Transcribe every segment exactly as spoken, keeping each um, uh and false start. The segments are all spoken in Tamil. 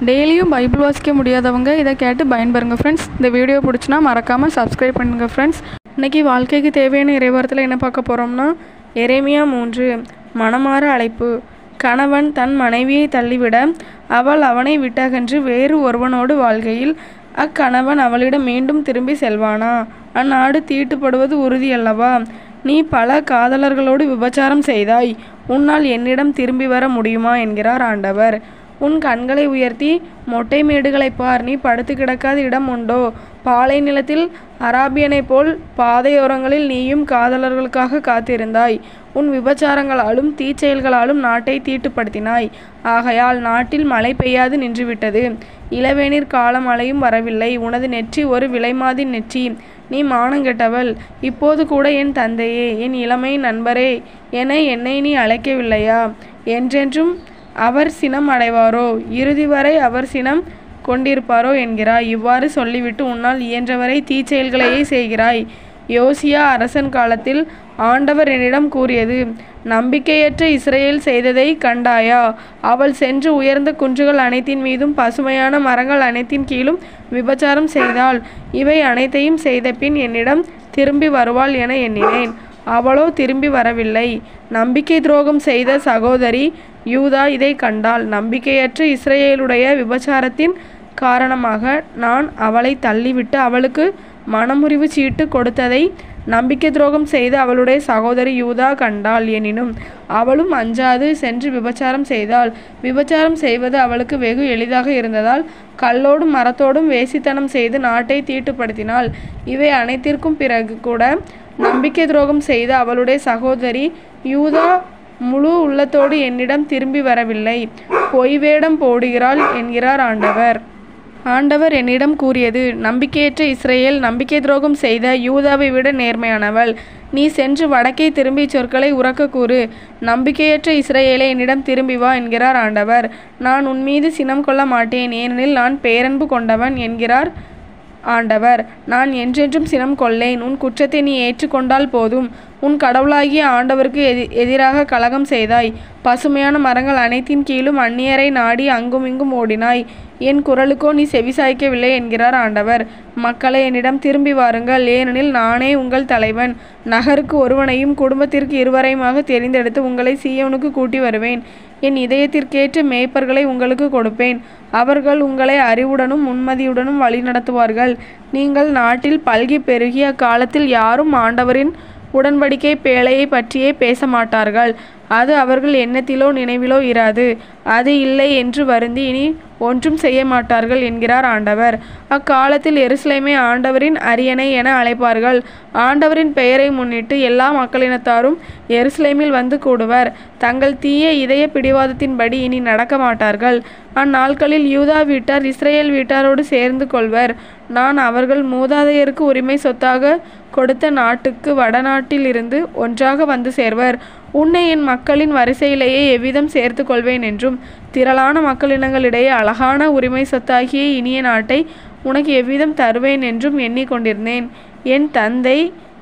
டெய்லியும் பைபிள் வாசிக்க முடியாதவங்க இதை கேட்டு பயன்பெறுங்க ஃப்ரெண்ட்ஸ். இந்த வீடியோ பிடிச்சினா மறக்காமல் சப்ஸ்கிரைப் பண்ணுங்க ஃப்ரெண்ட்ஸ். இன்றைக்கி வாழ்க்கைக்கு தேவையான இறைவார்த்தையில் என்ன பார்க்க போகிறோம்னா, எரேமியா மூன்று மனமாற அழைப்பு. கணவன் தன் மனைவியை தள்ளிவிட அவள் அவனை விட்டகன்று வேறு ஒருவனோடு வாழ்கையில் அக்கணவன் அவளிடம் மீண்டும் திரும்பி செல்வானா? அந்நாடு தீட்டுப்படுவது உறுதியல்லவா? நீ பல காதலர்களோடு விபச்சாரம் செய்தாய், உன்னால் என்னிடம் திரும்பி வர முடியுமா என்கிறார் ஆண்டவர். உன் கண்களை உயர்த்தி மொட்டை மேடுகளை பார், நீ படுத்து கிடக்காத இடம் உண்டோ? பாலை நிலத்தில் அராபியனைப் போல் பாதையோரங்களில் நீயும் காதலர்களுக்காக காத்திருந்தாய். உன் விபச்சாரங்களாலும் தீச்செயல்களாலும் நாட்டை தீட்டுப்படுத்தினாய். ஆகையால் நாட்டில் மழை பெய்யாது நின்றுவிட்டது, இளவேநீர் கால மழையும் வரவில்லை. உனது நெற்றி ஒரு விலைமாதின் நெற்றி, நீ மானங்கெட்டவள். இப்போது கூட என் தந்தையே, என் இளமை நண்பரே என என்னை நீ அழைக்கவில்லையா? என்றென்றும் அவர் சினம் அடைவாரோ? இறுதி வரை அவர் சினம் கொண்டிருப்பாரோ என்கிறாய். இவ்வாறு சொல்லிவிட்டு உன்னால் இயன்றவரை தீச்செயல்களையே செய்கிறாய். யோசியா அரசன் காலத்தில் ஆண்டவர் என்னிடம் கூறியது, நம்பிக்கையற்ற இஸ்ரவேல் செய்ததை கண்டாயா? அவள் சென்று உயர்ந்த குன்றுகள் அனைத்தின் மீதும் பசுமையான மரங்கள் அனைத்தின் கீழும் விபச்சாரம் செய்தாள். இவை அனைத்தையும் செய்த பின் என்னிடம் திரும்பி வருவாள் என எண்ணினேன். அவளோ திரும்பி வரவில்லை. நம்பிக்கை துரோகம் செய்த சகோதரி யூதா இதை கண்டாள். நம்பிக்கையற்ற இஸ்ரவேலுடைய விபச்சாரத்தின் காரணமாக நான் அவளை தள்ளிவிட்டு அவளுக்கு மனமுறிவு சீட்டு கொடுத்ததை நம்பிக்கை துரோகம் செய்து அவளுடைய சகோதரி யூதா கண்டாள். எனினும் அவளும் அஞ்சாது சென்று விபச்சாரம் செய்தாள். விபச்சாரம் செய்வது அவளுக்கு வெகு எளிதாக இருந்ததால் கல்லோடும் மரத்தோடும் வேசித்தனம் செய்து நாட்டை தீட்டுப்படுத்தினாள். இவை அனைத்திற்கும் பிறகு கூட நம்பிக்கை துரோகம் செய்த அவளுடைய சகோதரி யூதா முழு உள்ளத்தோடு என்னிடம் திரும்பி வரவில்லை, பொய் வேடம் போடுகிறாள் என்கிறார் ஆண்டவர். ஆண்டவர் என்னிடம் கூறியது, நம்பிக்கையற்ற இஸ்ரவேல் நம்பிக்கை துரோகம் செய்த யூதாவை விட நேர்மையானவள். நீ சென்று வடக்கே திரும்பி சொற்களை உரக்க கூறு, நம்பிக்கையற்ற இஸ்ரவேலே என்னிடம் திரும்பி வா என்கிறார் ஆண்டவர். நான் உன்மீது சினம் கொள்ள மாட்டேன், ஏனெனில் நான் பேரன்பு கொண்டவன் என்கிறார் ஆண்டவர். நான் என்றென்றும் சினம் கொள்ளேன். உன் குற்றத்தை நீ ஏற்றுக்கொண்டால் போதும். உன் கடவுளாகிய ஆண்டவருக்கு எதி எதிராக கலகம் செய்தாய். பசுமையான மரங்கள் அனைத்தின் கீழும் அந்நியரை நாடி அங்கும் இங்கும் ஓடினாய். என் குரலுக்கோ நீ செவிசாய்க்கவில்லை என்கிறார் ஆண்டவர். மக்களை என்னிடம் திரும்பி வாருங்கள், ஏனெனில் நானே உங்கள் தலைவன். நகருக்கு ஒருவனையும் குடும்பத்திற்கு இருவரையுமாக தெரிந்தெடுத்து உங்களை சீயோனுக்கு கூட்டி வருவேன். என் இதயத்திற்கேற்ற மேய்ப்பர்களை உங்களுக்கு கொடுப்பேன். அவர்கள் உங்களை அறிவுடனும் உண்மதியுடனும் வழிநடத்துவார்கள். நீங்கள் நாட்டில் பல்கி பெருகிய அக்காலத்தில் யாரும் ஆண்டவரின் உடன்படிக்கை பேழையை பற்றியே பேச மாட்டார்கள். அது அவர்கள் எண்ணத்திலோ நினைவிலோ இராது. அது இல்லை என்று வருந்தி இனி ஒன்றும் செய்ய மாட்டார்கள் என்கிறார் ஆண்டவர். அக்காலத்தில் எருசலேமை ஆண்டவரின் அரியணை என அழைப்பார்கள். ஆண்டவரின் பெயரை முன்னிட்டு எல்லா மக்களினத்தாரும் எருசலேமில் வந்து கூடுவர். தங்கள் தீய இதய பிடிவாதத்தின்படி இனி நடக்க மாட்டார்கள். அந்நாட்களில் யூதா வீட்டார் இஸ்ரவேல் வீட்டாரோடு சேர்ந்து கொள்வர். நான் அவர்கள் மூதாதையருக்கு உரிமை சொத்தாக கொடுத்த நாட்டுக்கு வடநாட்டில் இருந்து ஒன்றாக வந்து சேர்வர். உன்னை என் மக்களின் வரிசையிலேயே எவ்விதம் சேர்த்து கொள்வேன் என்றும், திரளான மக்களினங்களிடையே அழகான உரிமை சொத்தாகிய இனிய நாட்டை உனக்கு எவ்விதம் தருவேன் என்றும் எண்ணிக்கொண்டிருந்தேன். என் தந்தை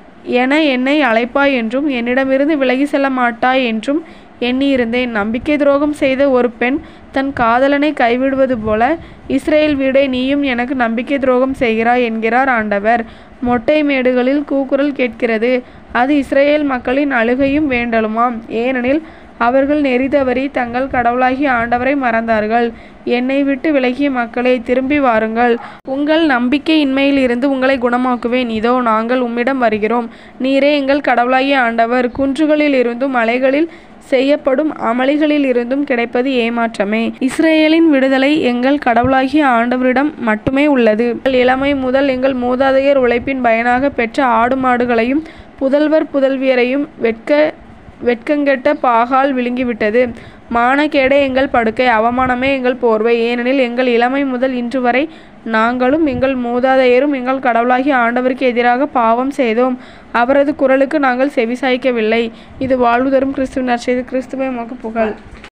என என்னை அழைப்பாய் என்றும் என்னிடமிருந்து விலகி செல்ல மாட்டாய் என்றும் எண்ணியிருந்தேன். நம்பிக்கை துரோகம் செய்த ஒரு பெண் தன் காதலனை கைவிடுவது போல இஸ்ரவேல் வீடே, நீயும் எனக்கு நம்பிக்கை துரோகம் செய்கிறாய் என்கிறார் ஆண்டவர். மொட்டை மேடுகளில் கூக்குரல் கேட்கிறது, அது இஸ்ரவேல் மக்களின் அழுகையும் வேண்டலுமாம். ஏனெனில் அவர்கள் நெறி தவறி தங்கள் கடவுளாகிய ஆண்டவரை மறந்தார்கள். என்னை விட்டு விலகிய மக்களே, திரும்பி வாருங்கள். உங்கள் நம்பிக்கையின்மையில் இருந்து உங்களை குணமாக்குவேன். இதோ நாங்கள் உம்மிடம் வருகிறோம். நீரே எங்கள் கடவுளாகிய ஆண்டவர். குன்றுகளில் இருந்தும் மலைகளில் செய்யப்படும் அமளிகளில் இருந்தும் கிடைப்பது ஏமாற்றமே. இஸ்ரவேலின் விடுதலை எங்கள் கடவுளாகிய ஆண்டவரிடம் மட்டுமே உள்ளது. இளமை முதல் எங்கள் மூதாதையர் உழைப்பின் பயனாக பெற்ற ஆடு மாடுகளையும் புதல்வர் புதல்வியரையும் வெட்க வெட்கங்கெட்ட பாகால் விழுங்கிவிட்டது. மானக்கேடே எங்கள் படுக்கை, அவமானமே எங்கள் போர்வை. ஏனெனில் எங்கள் இளமை முதல் இன்று வரை நாங்களும் எங்கள் மூதாதையரும் எங்கள் கடவுளாகிய ஆண்டவருக்கு எதிராக பாவம் செய்தோம். அவரது குரலுக்கு நாங்கள் செவிசாய்க்கவில்லை. இது வாழ்வு தரும் கிறிஸ்துவின் நற்செய்தி. கிறிஸ்துவே உமக்கு புகழ்.